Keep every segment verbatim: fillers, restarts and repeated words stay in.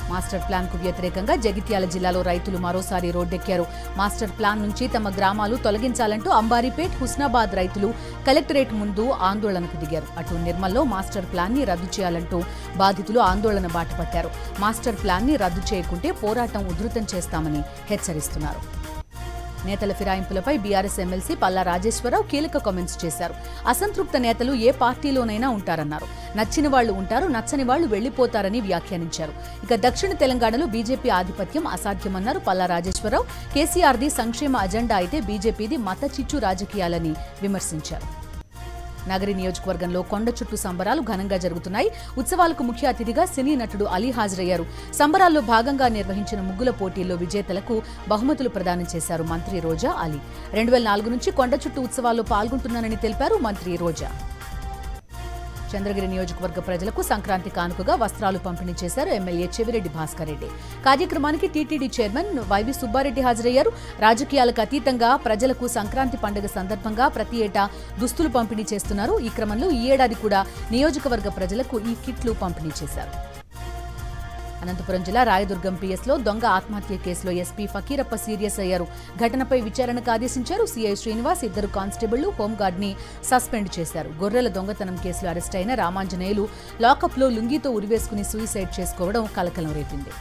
Master plan కు వ్యతిరేకంగా జగిత్యాల జిల్లాలో రైతులు మరోసారి రోడ్డెక్కారు. మాస్టర్ ప్లాన్ నుంచి తమ గ్రామాలు తొలగించాలంటూ అంబారీపేట్, హుస్నాబాద్ రైతులు కలెక్టరేట్ ముందు ఆందోళనకు దిగారు. అటు నిర్మల్లో మాస్టర్ ప్లాన్ ని రద్దు చేయాలంటూ బాధితులు ఆందోళన బాటపట్టారు. మాస్టర్ ప్లాన్ ని రద్దు చేయకుంటే పోరాటం ఉధృతం చేస్తామని హెచ్చరిస్తున్నారు. నేతల ఫిరాయింపులపై బీఆర్ఎస్ ఎమ్మెల్సీ పల్లా రాజేశ్వరరావు కీలక కామెంట్స్ చేశారు. అసంతృప్త నేతలు ఏ పార్టీలోనైనా ఉంటారన్నారు. నచ్చిన వాళ్లు ఉంటారు, నచ్చని వాళ్లు వెళ్లిపోతారని వ్యాఖ్యానించారు. ఇక దక్షిణ తెలంగాణలో బీజేపీ ఆధిపత్యం అసాధ్యమన్నారు పల్లా రాజేశ్వరరావు. కేసీఆర్ది సంక్షేమ అజెండా అయితే బీజేపీది మత చిచ్చు రాజకీయాలని విమర్శించారు. నగరి నియోజకవర్గంలో కొండ చుట్టూ సంబరాలు ఘనంగా జరుగుతున్నాయి. ఉత్సవాలకు ముఖ్య అతిథిగా సినీ నటుడు అలీ హాజరయ్యారు. సంబరాల్లో భాగంగా నిర్వహించిన ముగ్గుల పోటీల్లో విజేతలకు బహుమతులు ప్రదానం చేశారు మంత్రి రోజా అలీ. రెండు వేల నాలుగు నుంచి కొండ చుట్టూ ఉత్సవాల్లో పాల్గొంటున్నానని తెలిపారు మంత్రి రోజా. చంద్రగిరి నియోజకవర్గ ప్రజలకు సంక్రాంతి కానుకగా వస్త్రాలు పంపిణీ చేశారు ఎమ్మెల్యే చెవిరెడ్డి భాస్కర్ రెడ్డి. కార్యక్రమానికి టీటీడీ చైర్మన్ వైవి సుబ్బారెడ్డి హాజరయ్యారు. రాజకీయాలకు అతీతంగా ప్రజలకు సంక్రాంతి పండుగ సందర్భంగా ప్రతి ఏటా దుస్తులు పంపిణీ చేస్తున్నారు. ఈ క్రమంలో ఈ ఏడాది కూడా నియోజకవర్గ ప్రజలకు ఈ కిట్లు పంపిణీ చేశారు. అనంతపురం జిల్లా రాయదుర్గం పీఎస్లో దొంగ ఆత్మహత్య కేసులో ఎస్పీ ఫకీరప్ప సీరియస్ అయ్యారు. ఘటనపై విచారణకు ఆదేశించారు. సీఐ శ్రీనివాస్ ఇద్దరు కానిస్టేబుళ్లు హోంగార్డ్ ని సస్పెండ్ చేశారు. గొర్రెల దొంగతనం కేసులో అరెస్ట్ అయిన రామాంజనేయులు లాకప్లో లుంగీతో ఉరివేసుకుని సూసైడ్ చేసుకోవడం కలకలం రేపింది.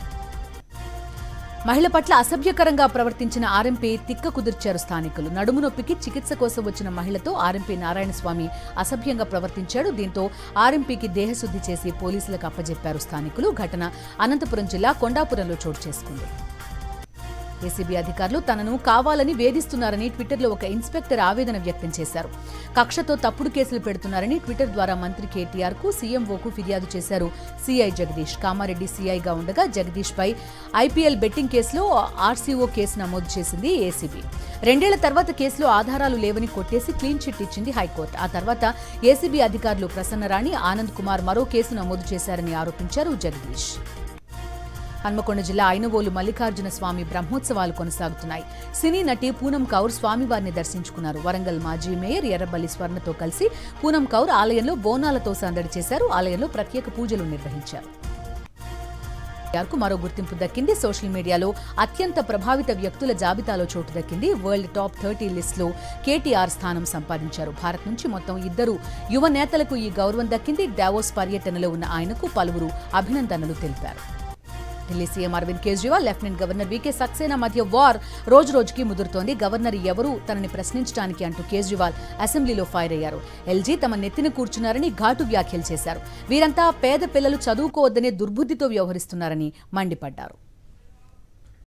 మహిళ పట్ల అసభ్యకరంగా ప్రవర్తించిన ఆర్ఎంపీ తిక్క కుదిర్చారు స్థానికులు. నడుము నొప్పికి చికిత్స కోసం వచ్చిన మహిళతో ఆర్ఎంపీ నారాయణస్వామి అసభ్యంగా ప్రవర్తించాడు. దీంతో ఆర్ఎంపీకి దేహశుద్ధి చేసి పోలీసులకు అప్పజెప్పారు స్థానికులు. ఘటన అనంతపురం జిల్లా కొండాపురంలో చోటు చేసుకుంది. ఏసీబీ అధికారులు తనను కావాలని వేధిస్తున్నారని ట్విట్టర్లో ఒక ఇన్స్పెక్టర్ ఆవేదన వ్యక్తం చేశారు. కక్షతో తప్పుడు కేసులు పెడుతున్నారని ట్విట్టర్ ద్వారా మంత్రి కేటీఆర్ కు సీఎంఓకు ఫిర్యాదు చేశారు సీఐ జగదీష్. కామారెడ్డి సీఐగా ఉండగా జగదీష్ పై ఐపీఎల్ బెట్టింగ్ కేసులో ఆర్సీఓ కేసు నమోదు చేసింది ఏసీబీ. రెండేళ్ల తర్వాత కేసులో ఆధారాలు లేవని కొట్టేసి క్లీన్ చిట్ ఇచ్చింది హైకోర్టు. ఆ తర్వాత ఏసీబీ అధికారులు ప్రసన్నరాణి, ఆనంద్ కుమార్ మరో కేసు నమోదు చేశారని ఆరోపించారు జగదీష్. హన్మకొండ జిల్లా ఐనవోలు మల్లికార్జున స్వామి బ్రహ్మోత్సవాలు కొనసాగుతున్నాయి. సినీ నటి పూనం కౌర్ స్వామివారిని దర్శించుకున్నారు. వరంగల్ మాజీ మేయర్ ఎర్రబల్లి స్వర్ణతో కలిసి పూనం కౌర్ ఆలయంలో బోనాలతో సందడి చేశారు. ఆలయంలో ప్రత్యేక పూజలు నిర్వహించారు. మరో గుర్తింపు దక్కింది. సోషల్ మీడియాలో అత్యంత ప్రభావిత వ్యక్తుల జాబితాలో చోటు దక్కింది. వరల్డ్ టాప్ థర్టీ లిస్టులో కేటీఆర్ స్థానం సంపాదించారు. భారత్ నుంచి మొత్తం ఇద్దరు యువ నేతలకు ఈ గౌరవం దక్కింది. డావోస్ పర్యటనలో ఉన్న ఆయనకు పలువురు అభినందనలు తెలిపారు. Delhi CM Arvind Kejriwal, lieutenant governor VK Saxena మధ్య వార్ రోజు రోజుకి ముదురుతోంది. గవర్నర్ ఎవరు తనని ప్రశ్నించడానికి అంటూ కేజ్రీవాల్ అసెంబ్లీలో ఫైర్ అయ్యారు. ఎల్జీ తమ నెత్తిన కూర్చున్నారని ఘాటు వ్యాఖ్యలు చేశారు. వీరంతా పేద పిల్లలు చదువుకోవద్దనే దుర్బుద్ధితో వ్యవహరిస్తున్నారని మండిపడ్డారు.